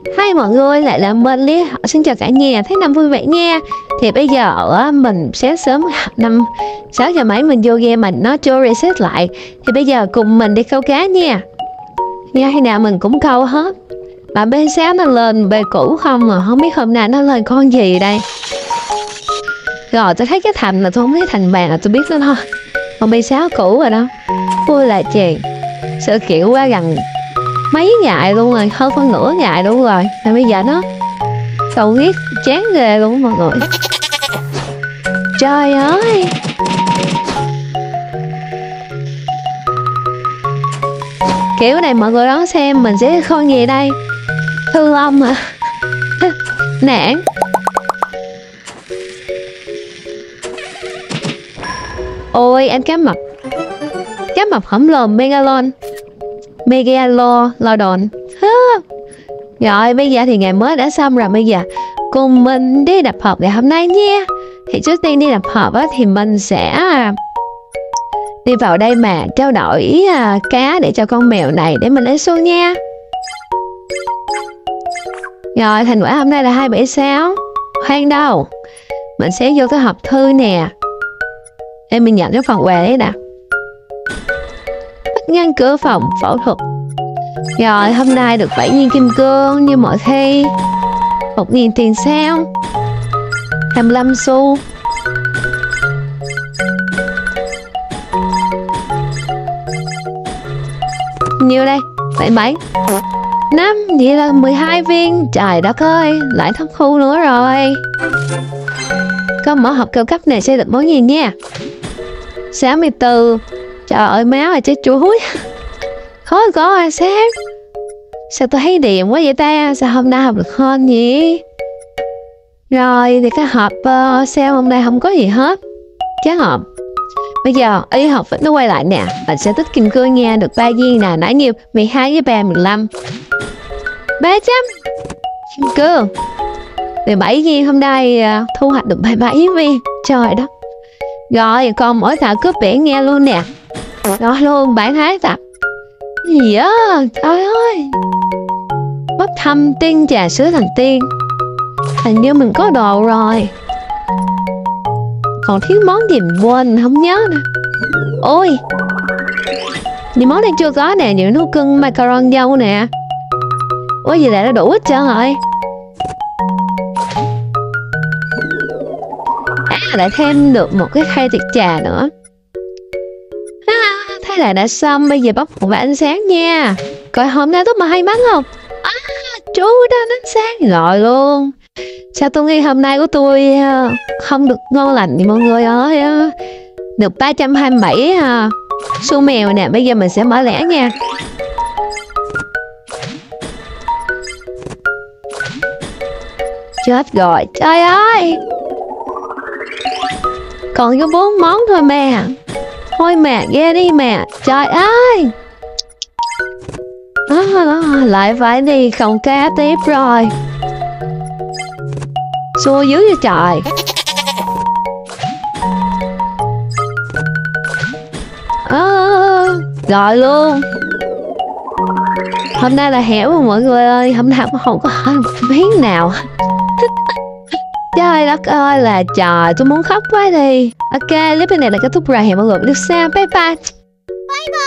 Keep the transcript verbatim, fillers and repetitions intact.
Hai mọi người lại là mình Lý. Xin chào cả nhà, thấy năm vui vẻ nha. Thì bây giờ á, mình sẽ sớm năm sáu giờ mấy mình vô game mình nó chưa reset lại. Thì bây giờ cùng mình đi câu cá nha. Nha khi nào mình cũng câu hết. Mà bên sáu nó lên bê cũ không mà không biết hôm nay nó lên con gì đây. Rồi tôi thấy cái thành là tôi không thấy thành vàng là tôi biết nó thôi. Còn bê sáu cũ rồi đó. Vui lại chèn. Sự kiện qua gần mấy ngày luôn rồi, hơn phân nửa ngày luôn rồi. Mà bây giờ nó cầu ghét chán ghê luôn mọi người. Trời ơi. Kiểu này mọi người đón xem mình sẽ con gì đây. Thương Long hả? Nản. Ôi em cá mập. Cá mập khổng lồ Megalon Megalodon. Rồi bây giờ thì ngày mới đã xong rồi. Bây giờ cùng mình đi đập hộp ngày hôm nay nha. Thì trước tiên đi đập hộp á, thì mình sẽ đi vào đây mà trao đổi à, cá để cho con mèo này để mình lấy xu nha. Rồi thành quả hôm nay là hai bảy sáu. Khoan đâu, mình sẽ vô cái hộp thư nè. Để mình nhận cái phần quà đấy nè. Bắt ngăn cửa phòng phẫu thuật. Rồi hôm nay được bảy viên kim cương như mọi khi. Một nghìn tiền sao, hai mươi lăm xu. Nhiêu đây? Bảy bảy năm, vậy là mười hai viên. Trời đất ơi, lại thất khu nữa rồi. Con mở hộp cao cấp này sẽ được món gì nha. Sáu mươi tư. Trời ơi máu ơi chết chuối. Khó có ai sáng. Sao tôi thấy điềm quá vậy ta. Sao hôm nay học được hơn nhỉ. Rồi thì cái hộp uh, sale hôm nay không có gì hết. Cái hộp. Bây giờ ý hộp nó quay lại nè. Mình sẽ tích kim cương nha. Được ba viên nè. Nãy nhiêu? mười hai với ba, mười lăm. ba trăm kim cương. mười bảy viên hôm nay uh, thu hoạch được mười bảy viên. Trời đất. Rồi còn mỗi thợ cướp biển nghe luôn nè. Rồi luôn bản thái tập. Gì á. Trời ơi. Bốc thăm tiên trà sữa thành tiên. Hình như mình có đồ rồi. Còn thiếu món gì mình quên không nhớ nè. Ôi những món này chưa có nè. Những nấu cưng macaron dâu nè. Ôi gì lại nó đủ hết trơn rồi. À lại thêm được một cái khay tiệc trà nữa. À, thế là đã xong. Bây giờ bóc một vài ánh sáng nha. Coi hôm nay tốt mà hay mắt không. À, chú đó ánh sáng rồi luôn. Sao tôi nghĩ hôm nay của tôi không được ngon lành thì mọi người ơi. Được ba trăm hai mươi bảy xu mèo nè. Bây giờ mình sẽ mở lẻ nha. Chết rồi. Trời ơi. Còn có bốn món thôi mà. Thôi mà ghê đi mà. Trời ơi. À, lại phải đi không cá tiếp rồi. Xua dưới cho trời. À, rồi luôn. Hôm nay là hẻo mà mọi người ơi. Hôm nay không có hỏi một miếng nào. Trời đất ơi là trời. Tôi muốn khóc quá đi. Ok, clip này là kết thúc rồi. Hẹn mọi người được xem. Bye bye. Bye bye.